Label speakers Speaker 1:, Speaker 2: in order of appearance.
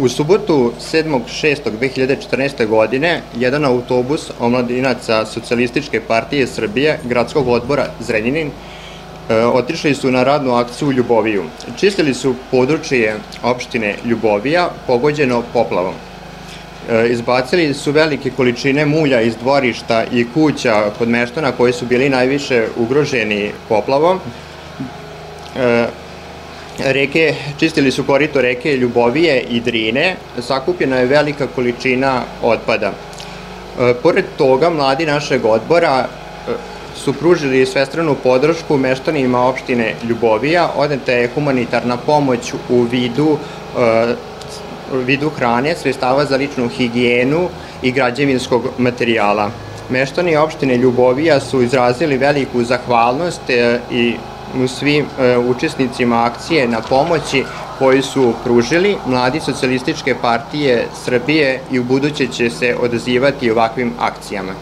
Speaker 1: U subotu 7.6.2014. godine jedan autobus omladinaca Socijalističke partije Srbije, gradskog odbora Zrenjanin, otišli su na radnu akciju u Ljuboviju. Čistili su područje opštine Ljubovija pogođeno poplavom. Izbacili su velike količine mulja iz dvorišta i kuća kod meštana koji su bili najviše ugroženi poplavom. Čistili su korito reke Ljubovije i Drine, sakupljena je velika količina otpada. Pored toga, mladi našeg odbora su pružili svestranu podršku meštanima opštine Ljubovija, odneta je humanitarna pomoć u vidu hrane, sredstava za ličnu higijenu i građevinskog materijala. Meštani opštine Ljubovija su izrazili veliku zahvalnost i svim učesnicima akcije na pomoći koju su pružili. Mladi Socijalističke partije Srbije i ubuduće će se odazivati ovakvim akcijama.